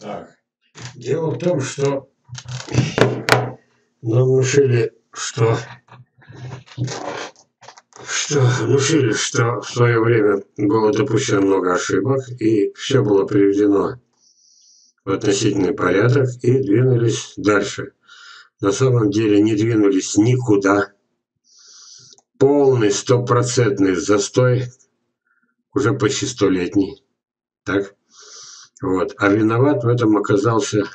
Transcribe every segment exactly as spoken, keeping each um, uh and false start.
Так, дело в том, что нам внушили, что, что внушили, что в свое время было допущено много ошибок, и все было приведено в относительный порядок, и двинулись дальше. На самом деле не двинулись никуда. Полный стопроцентный застой, уже почти столетний. Так? Вот. А виноват в этом оказался,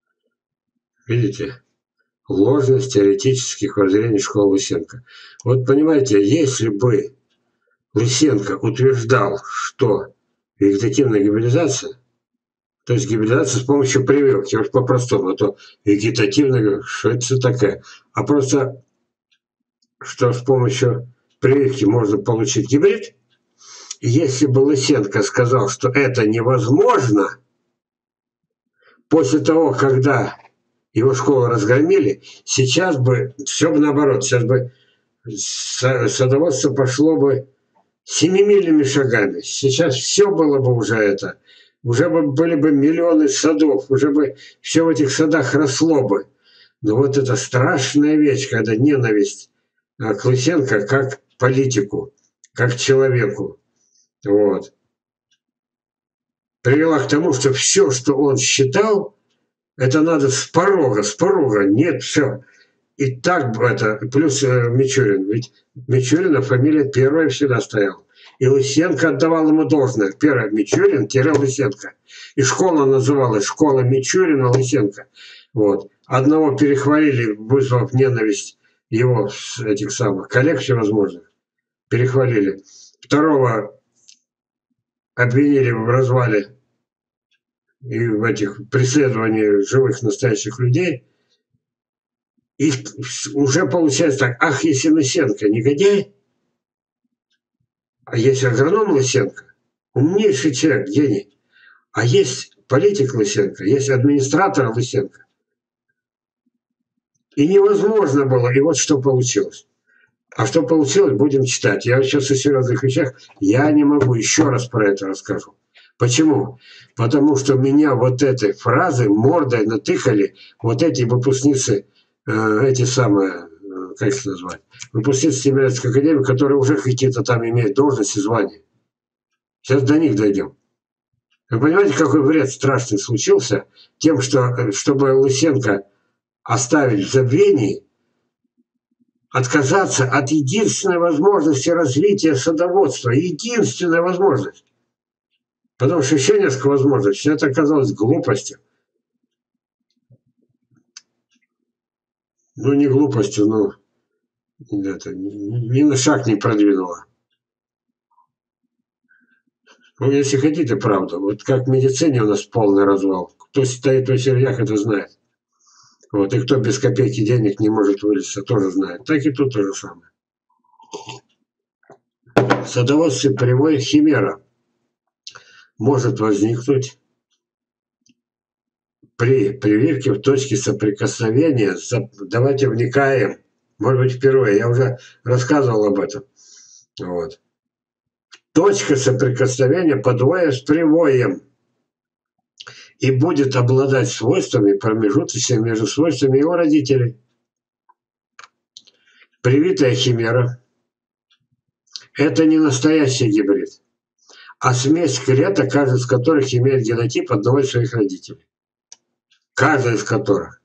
видите, ложность теоретических воззрений школы Лысенко. Вот понимаете, если бы Лысенко утверждал, что вегетативная гибридизация, то есть гибридизация с помощью прививки, вот по-простому, а то вегетативная, что это такое, а просто, что с помощью прививки можно получить гибрид, и если бы Лысенко сказал, что это невозможно, после того, когда его школу разгромили, сейчас бы все бы наоборот, сейчас бы садоводство пошло бы семимильными шагами. Сейчас все было бы уже это. Уже бы были бы миллионы садов, уже бы все в этих садах росло бы. Но вот это страшная вещь, когда ненависть к Лысенко как политику, как человеку, вот, привела к тому, что все, что он считал, это надо с порога, с порога, нет, все. И так это, плюс э, Мичурин, ведь Мичурина фамилия первая всегда стояла. И Лысенко отдавал ему должное. Первое Мичурин-Лысенко. И школа называлась школа Мичурина-Лысенко. Вот. Одного перехвалили, вызвав ненависть его этих самых коллег всевозможных. Перехвалили. Второго обвинили в развале и в этих преследовании живых настоящих людей. И уже получается так, ах, если Лысенко негодяй, а есть агроном Лысенко, умнейший человек, гений, а есть политик Лысенко, есть администратор Лысенко. И невозможно было, и вот что получилось. А что получилось, будем читать. Я сейчас о серьезных вещах, я не могу, еще раз про это расскажу. Почему? Потому что меня вот этой фразы мордой натыкали вот эти выпускницы, э, эти самые, э, как их назвать, выпускницы Тимирязевской академии, которые уже какие-то там имеют должности, звания. Сейчас до них дойдем. Вы понимаете, какой вред страшный случился тем, что, чтобы Лысенко оставить в забвении, отказаться от единственной возможности развития садоводства. Единственная возможность. Потому что еще несколько возможностей. Это оказалось глупостью. Ну, не глупостью, но это, ни на шаг не продвинуло. Ну, если хотите, правда. Вот как в медицине у нас полный развал. Кто стоит в очередях, это знает. Вот, и кто без копейки денег не может вылезти, тоже знает. Так и тут то же самое. В садоводстве прямой химера может возникнуть при прививке в точке соприкосновения. Давайте вникаем. Может быть, впервые. Я уже рассказывал об этом. Вот. Точка соприкосновения подвоя с привоем. И будет обладать свойствами, промежуточными между свойствами его родителей. Привитая химера – это не настоящий гибрид, а смесь клеток, каждый из которых имеет генотип одного из своих родителей. Каждый из которых.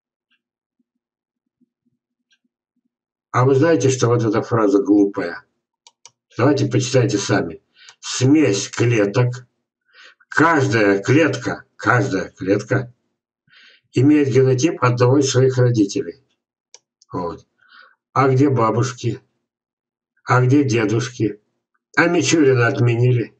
А вы знаете, что вот эта фраза глупая? Давайте почитайте сами. Смесь клеток. Каждая клетка, каждая клетка имеет генотип одного из своих родителей. Вот. А где бабушки? А где дедушки? А Мичурина отменили.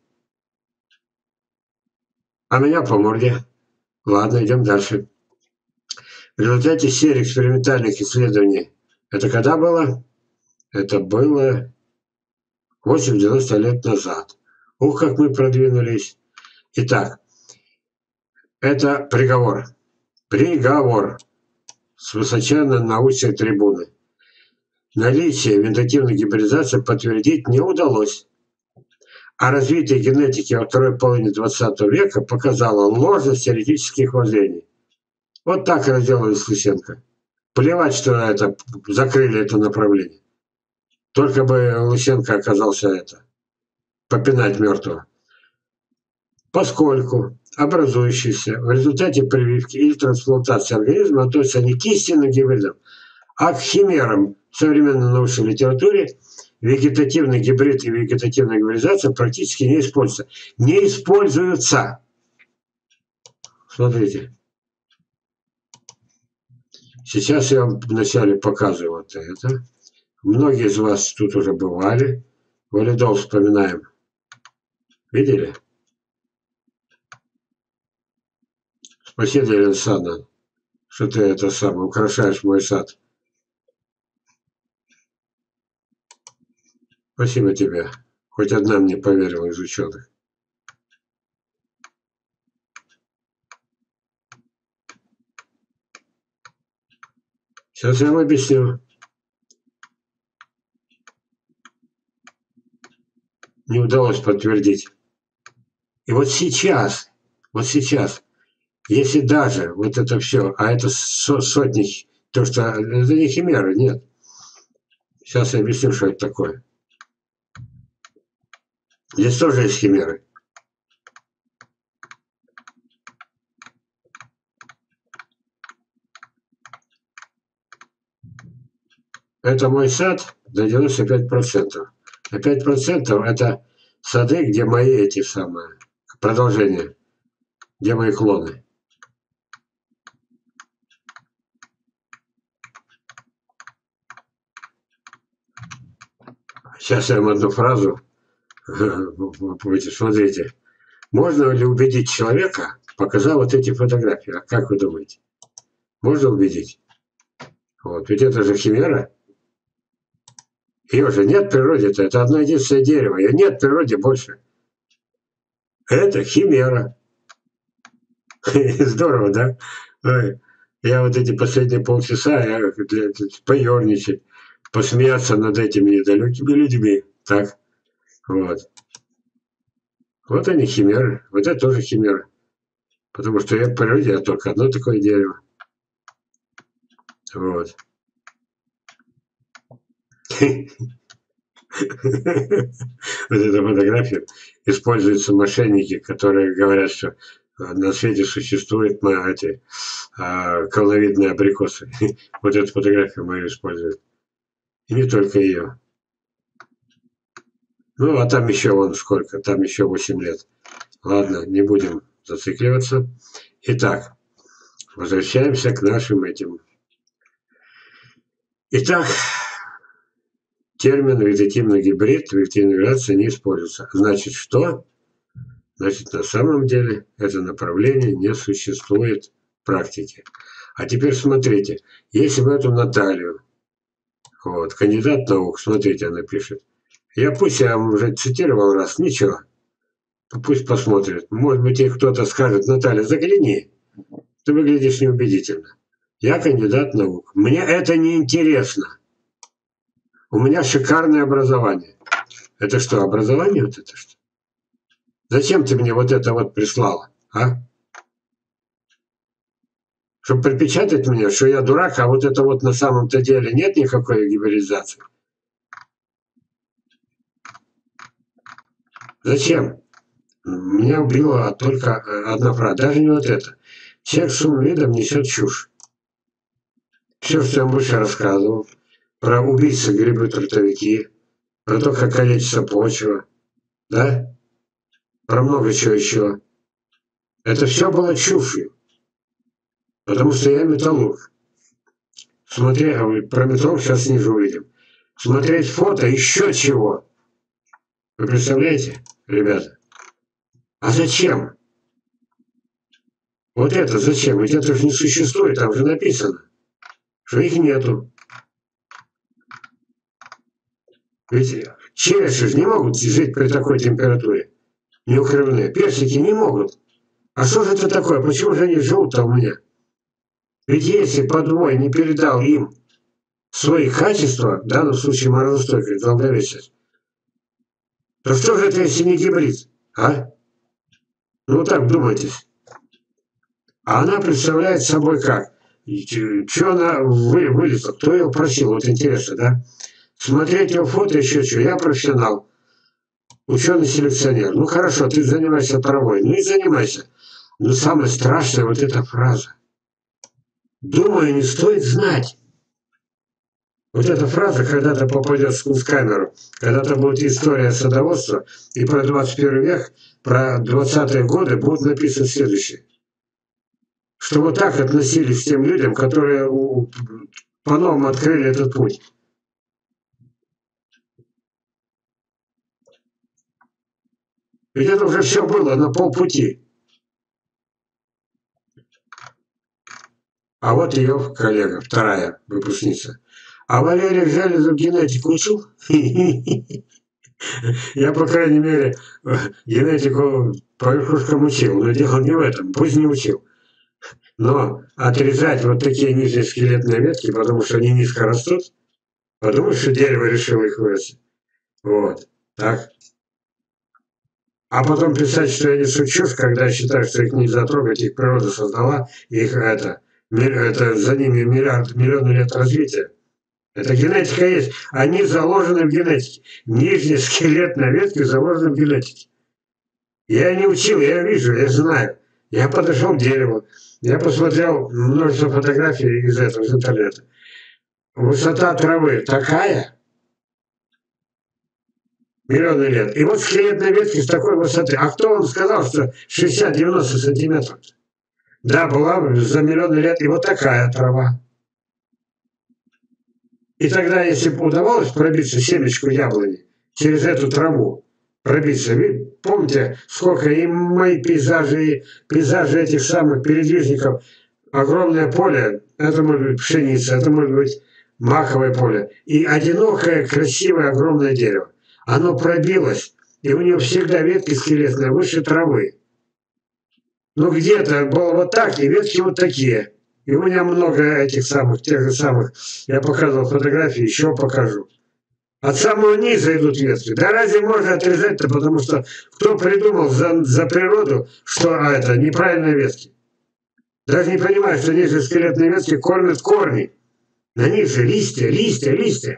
А меня по морде. Ладно, идем дальше. В результате серии экспериментальных исследований. Это когда было? Это было восемьдесят-девяносто лет назад. Ух, как мы продвинулись. Итак, это приговор. Приговор с высоченной научной трибуны. Наличие вегетативной гибридизации подтвердить не удалось. а развитие генетики во второй половине двадцатого века показало ложность теоретических воззрений. Вот так разделалась Лысенко. Плевать, что это, закрыли это направление. Только бы Лысенко оказался это, попинать мертвого. Поскольку образующиеся в результате прививки или трансплантации организма относятся не к истинным гибридам, а к химерам в современной научной литературе, вегетативный гибрид и вегетативная гибридизация практически не используются. Не используются. Смотрите. Сейчас я вам вначале показываю вот это. Многие из вас тут уже бывали. Валидол вспоминаем. Видели? Спасибо, Елена Александровна, что ты это самое украшаешь мой сад. Спасибо тебе. Хоть одна мне поверила из ученых. Сейчас я вам объясню. Не удалось подтвердить. И вот сейчас, вот сейчас, если даже вот это все, а это сотни, то что это не химеры, нет. Сейчас я объясню, что это такое. Здесь тоже есть химеры. Это мой сад на девяносто пять процентов. А пять процентов это сады, где мои эти самые продолжения, где мои клоны. Сейчас я вам одну фразу. Смотрите. Можно ли убедить человека, показав вот эти фотографии? А как вы думаете? Можно убедить? Вот. Ведь это же химера. Ее же нет в природе-то. Это одно единственное дерево. Ее нет в природе больше. Это химера. Здорово, да? Я вот эти последние полчаса я поерничать, посмеяться над этими недалекими людьми. Так. Вот. Вот они химеры. Вот это тоже химера. Потому что я в природе я только одно такое дерево. Вот. Вот эта фотография. Используются мошенники, которые говорят, что на свете существуют эти колоновидные абрикосы. Вот эту фотографию мы используем. И не только ее. Ну, а там еще вон сколько, там еще восемь лет. Ладно, не будем зацикливаться. Итак, возвращаемся к нашим этим. Итак, термин вегетативный гибрид, вегетативная гибридизация не используется. Значит, что? Значит, на самом деле это направление не существует в практике. А теперь смотрите, если бы эту Наталью, вот, кандидат наук, смотрите, она пишет. Я пусть я вам уже цитировал раз, ничего. Пусть посмотрит. Может быть, ей кто-то скажет: Наталья, загляни. Ты выглядишь неубедительно. Я кандидат наук. Мне это не интересно. У меня шикарное образование. Это что, образование вот это что? Зачем ты мне вот это вот прислала, а? Чтобы припечатать мне, что я дурак, а вот это вот на самом-то деле нет никакой гибридизации. Зачем? Меня убила только одна фраза. Даже не вот это. Человек с умным видом несет чушь. Все, что я выше рассказывал. Про убийцы, грибы, трутовики. Про то, как калечится почва. Да? Про много чего еще. Это все было чушью. Потому что я металлург. Смотри, про металлург сейчас ниже увидим. Смотреть фото еще чего. Вы представляете, ребята? А зачем? Вот это зачем? Ведь это же не существует, там же написано, что их нету. Ведь череши же не могут жить при такой температуре. Неукрывные. Персики не могут. А что же это такое? Почему же они живут-то у меня? Ведь если подвой не передал им свои качества, в данном случае морозостойкость, долговечность, То что же это, если не гибрид, а? Ну вот так думайтесь. А она представляет собой как? Что она вы, вылезла? Кто ее просил? Вот интересно, да? Смотреть его фото, еще что. Я профессионал. Ученый-селекционер. Ну хорошо, ты занимаешься травой. Ну и занимайся. Но самое страшное вот эта фраза. Думаю, не стоит знать. Вот эта фраза когда-то попадет в Кунсткамеру, когда-то будет история садоводства, и про двадцать первый век, про двадцатые годы будут написаны следующее. Что вот так относились к тем людям, которые по-новому открыли этот путь. Ведь это уже все было на полпути. А вот ее коллега, вторая выпускница. А Валерия Железов генетику учил? Я, по крайней мере, генетику по верхушкам учил, но дело не в этом, пусть не учил. Но отрезать вот такие нижние скелетные ветки, потому что они низко растут, потому что дерево решило их вырастить. Вот, так. А потом писать, что я не шучу, когда я считаю, что их нельзя трогать, их природа создала, их это, это за ними миллиард, миллионы лет развития. Это генетика есть. Они заложены в генетике. Нижние скелетные ветки заложены в генетике. Я не учил, я вижу, я знаю. Я подошел к дереву. Я посмотрел множество фотографий из этого, из интернета. Высота травы такая, миллионы лет. И вот скелетные ветки с такой высоты. А кто вам сказал, что шестьдесят-девяносто сантиметров? Да, была за миллионы лет и вот такая трава. И тогда, если бы удавалось пробиться семечку яблони через эту траву, пробиться, вы помните, сколько и мои пейзажи, и пейзажи этих самых передвижников, огромное поле, это может быть пшеница, это может быть маковое поле, и одинокое, красивое, огромное дерево. Оно пробилось, и у него всегда ветки скелетные выше травы. Но где-то было вот так, и ветки вот такие. И у меня много этих самых, тех же самых, я показывал фотографии, еще покажу. От самого низа идут ветки. Да разве можно отрезать-то, потому что кто придумал за, за природу, что а, это неправильные ветки? Даже не понимаю, что нижние скелетные ветки кормят корни. На них же листья, листья, листья.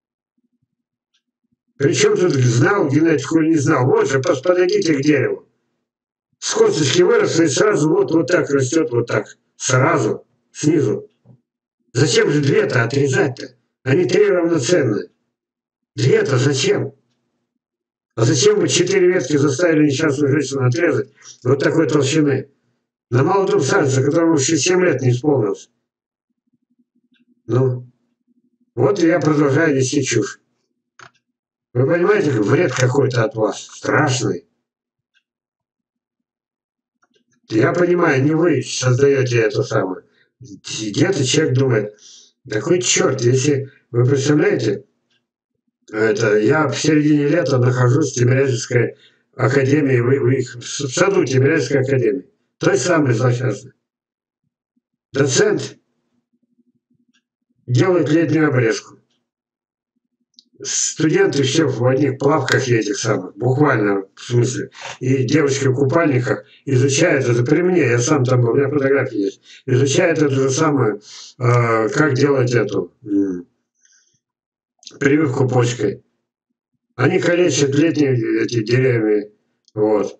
Причем тут знал генетику или не знал? Вот же, подойдите к дереву. С косточки выросло и сразу вот, вот так растет, вот так. Сразу. Снизу. Зачем же две-то отрезать-то? Они три равноценные. Две-то зачем? А зачем вы четыре ветки заставили несчастную женщину отрезать вот такой толщины? На молодом старце, которому еще семь лет не исполнилось. Ну, вот и я продолжаю нести чушь. Вы понимаете, вред какой-то от вас. Страшный. Я понимаю, не вы создаете это самое. Где-то человек думает, такой черт, если вы представляете, это я в середине лета нахожусь в Тимирязевской академии, в, в, в саду Тимирязевской академии, той самой злосчастной. Доцент делает летнюю обрезку. Студенты все в одних плавках этих самых, буквально в смысле, и девочки в купальниках изучают это при мне, я сам там был, у меня фотографии есть, изучают это же самое, э, как делать эту э, прививку почкой. Они калечат летние эти деревья, вот.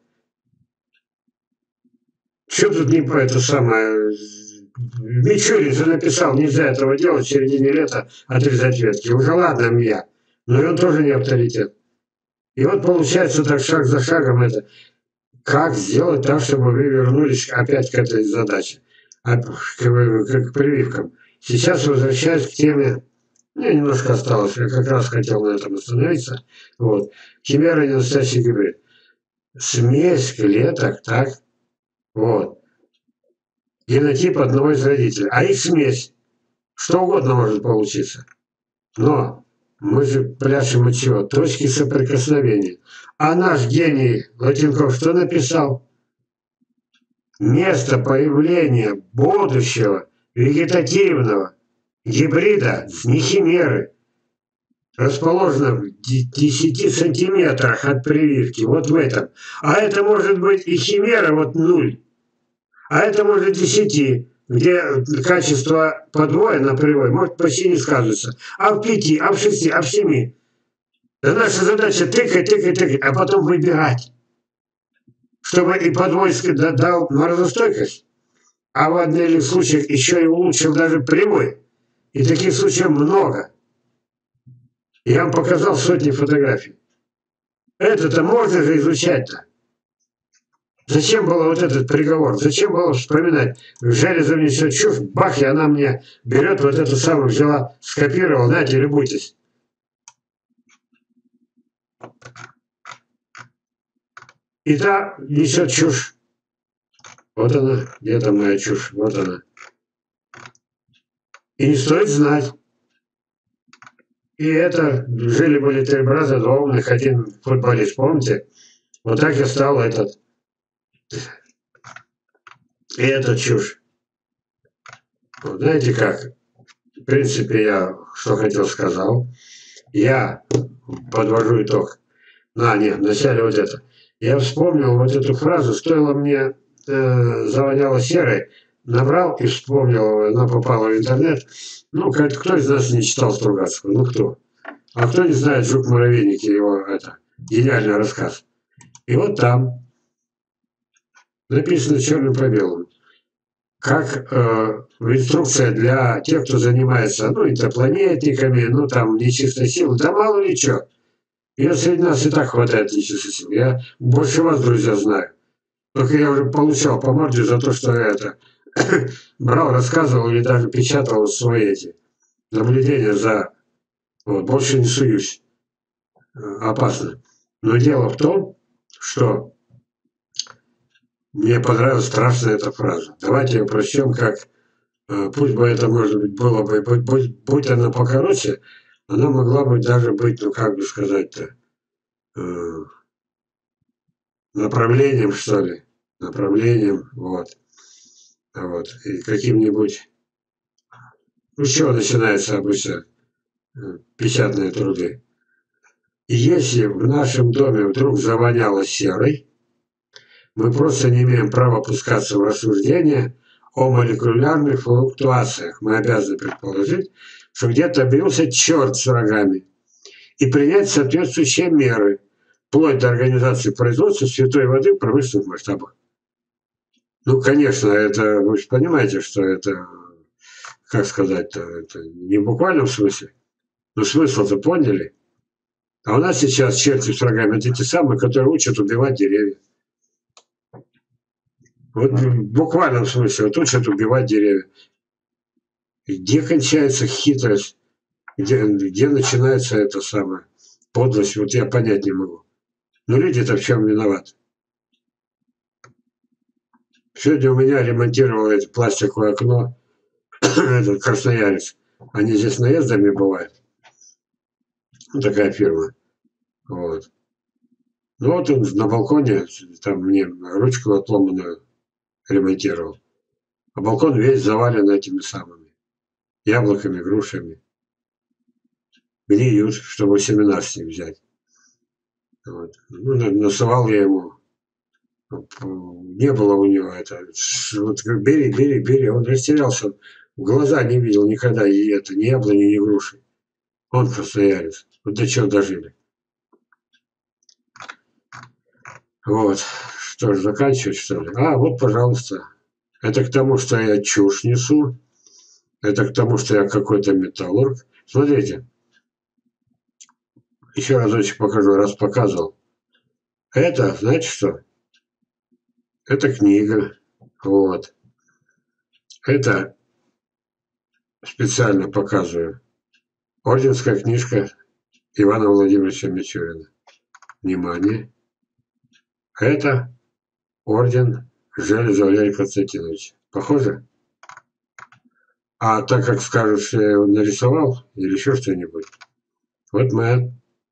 Что тут не по это самое... Мичурин же написал, нельзя этого делать в середине лета, отрезать ветки. Уже ладно, я. Но и он тоже не авторитет. И вот получается так шаг за шагом это. Как сделать так, чтобы вы вернулись опять к этой задаче? А, к, к, к прививкам. Сейчас возвращаюсь к теме. Мне немножко осталось. Я как раз хотел на этом остановиться. Вот. Химера не настоящий гибрид. Смесь клеток, так? Вот. Генотип одного из родителей. А их смесь. Что угодно может получиться. Но мы же пляшем от чего? Точки соприкосновения. А наш гений Латинков что написал? Место появления будущего вегетативного гибрида не химеры. расположена в десяти сантиметрах от прививки, вот в этом. А это может быть и химера, вот нуль. А это может десяти, где качество подвоено на привой, может почти не сказывается. А в пяти, а в шести, а в семи. Да наша задача тыкать, тыкать, тыкать, а потом выбирать. Чтобы и подвойский дал морозостойкость, а в отдельных случаях еще и улучшил даже прямой. И таких случаев много. Я вам показал сотни фотографий. Это-то можно же изучать-то. Зачем было вот этот приговор? Зачем было вспоминать? Железо несет чушь, бах, и она мне берет вот эту самую, взяла, скопировала, знаете, любуйтесь. И та несет чушь. Вот она, где-то моя чушь, вот она. И не стоит знать. И это, жили-были три брата, два умных, один футболист, помните? Вот так я стал этот. И это чушь. Вот знаете как? В принципе, я что хотел сказал. Я подвожу итог. А, нет, вначале вот это. Я вспомнил вот эту фразу, стоило мне, э, завоняло серой, набрал и вспомнил, она попала в интернет. Ну, кто из нас не читал Стругацкого? Ну, кто? А кто не знает «Жук-муравейник» и его, это, гениальный рассказ? И вот там написано черным по белому, как э, инструкция для тех, кто занимается, ну, инопланетниками, ну, там, нечистой силой, да мало ли что. Ее среди нас и так хватает нечистой силы. Я больше вас, друзья, знаю. Только я уже получал по морде за то, что я это брал, рассказывал или даже печатал свои эти наблюдения за... Вот, больше не суюсь. Опасно. Но дело в том, что мне понравилась страшно эта фраза. Давайте ее прочтем как... Пусть бы это, может быть, было бы... Будь, будь она покороче, она могла бы даже быть, ну как бы сказать-то, э, направлением, что ли. Направлением, вот. Вот. И каким-нибудь... Ну, с чего начинается обычно печатные труды? Если в нашем доме вдруг завоняло серой, мы просто не имеем права пускаться в рассуждения о молекулярных флуктуациях. Мы обязаны предположить, что где-то бился черт с рогами и принять соответствующие меры, вплоть до организации производства святой воды в промышленных масштабах. Ну, конечно, это, вы же понимаете, что это, как сказать-то, это не в буквальном смысле, но смысл-то поняли. А у нас сейчас черти с рогами – это те самые, которые учат убивать деревья. Вот в буквальном смысле, вот учат убивать деревья. Где кончается хитрость, где, где начинается это самое подлость, вот я понять не могу. Но люди-то в чем виноваты? Сегодня у меня ремонтировал это пластиковое окно, этот красноярец. Они здесь наездами бывают. Ну, такая фирма. Вот. Ну вот он на балконе, там мне ручку отломанную ремонтировал. А балкон весь завален этими самыми яблоками, грушами. Гниют, чтобы семена с них взять. Вот. Ну, насылал я ему. Не было у него это. Вот бери, бери, бери. Он растерялся. В глаза не видел никогда и это, ни яблони, ни груши. Он красноярец. Вот до чего дожили. Вот. Что ж, заканчивать, что ли? А, вот, пожалуйста. Это к тому, что я чушь несу. Это к тому, что я какой-то металлург. Смотрите. Еще разочек покажу, раз показывал. Это, знаете что? Это книга. Вот. Это специально показываю. Орденская книжка Ивана Владимировича Мичурина. Внимание. Это орден Железа Валерия Константиновича. Похоже? А так как скажут, что я его нарисовал или еще что-нибудь, вот моя,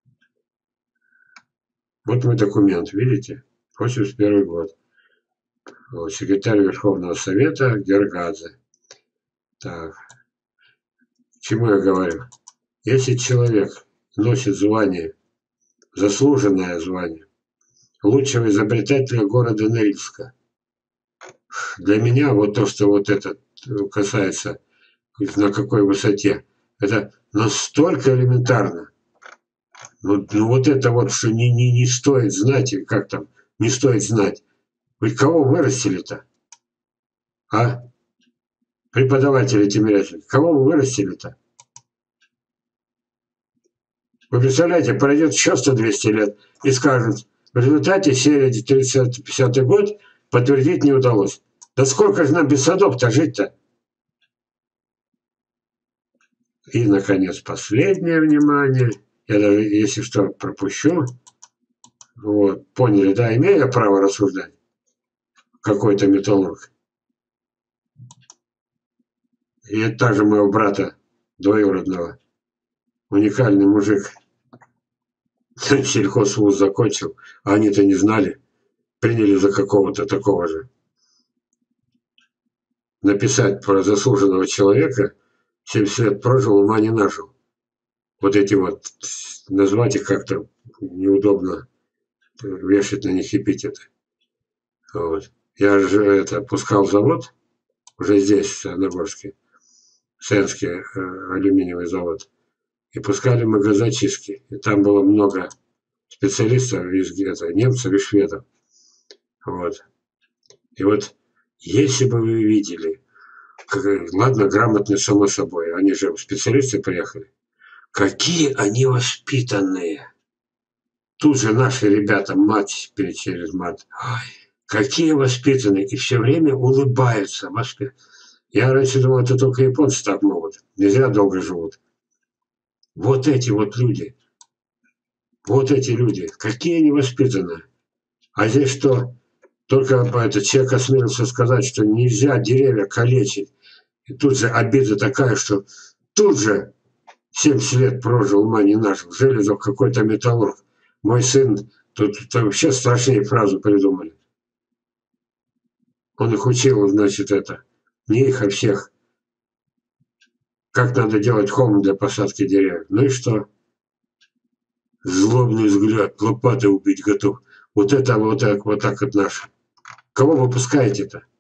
вот мой документ, видите? восемьдесят первый год. Вот, секретарь Верховного Совета Гергадзе. Так. К чему я говорю? Если человек носит звание, заслуженное звание лучшего изобретателя города Норильска. Для меня вот то, что вот это касается, на какой высоте, это настолько элементарно. Ну, ну вот это вот, что не, не, не стоит знать, или как там, не стоит знать. Вы кого вырастили-то? А? Преподаватели Тимирязева. Кого вы вырастили-то? Вы представляете, пройдет еще сто-двести лет и скажут, в результате серии тридцать-пятидесятый год подтвердить не удалось. Да сколько же нам без садов-то жить-то? И, наконец, последнее внимание. Я даже, если что, пропущу. Вот, поняли, да, имею я право рассуждать? Какой-то металлург. И это также моего брата двоюродного. Уникальный мужик. Сельхозвуз закончил, а они-то не знали. Приняли за какого-то такого же. Написать про заслуженного человека, семьдесят лет прожил, ума не нажил. Вот эти вот, назвать их как-то неудобно, вешать на них эпитеты. Вот. Я же это пускал завод, уже здесь, в Саяногорске, Сенский э, алюминиевый завод, и пускали мы газочистки. И там было много специалистов из это, немцев и шведов. Вот. И вот, если бы вы видели, как, ладно, грамотные, само собой, они же специалисты приехали, какие они воспитанные. Тут же наши ребята мать через мат. Ой, какие воспитанные. И все время улыбаются. Воспи... Я раньше думал, это только японцы так могут. Не зря долго живут. Вот эти вот люди. Вот эти люди. Какие они воспитанные. А здесь что? Только этот человек осмелился сказать, что нельзя деревья калечить. И тут же обида такая, что тут же семьдесят лет прожил, ума не нажил. Железов какой-то металлург. Мой сын, тут, тут вообще страшнее фразу придумали. Он их учил, значит, это, не их, а всех. Как надо делать холм для посадки деревьев. Ну и что? Злобный взгляд, лопатой убить готов. Вот это вот так вот так вот наш. Кого выпускаете-то?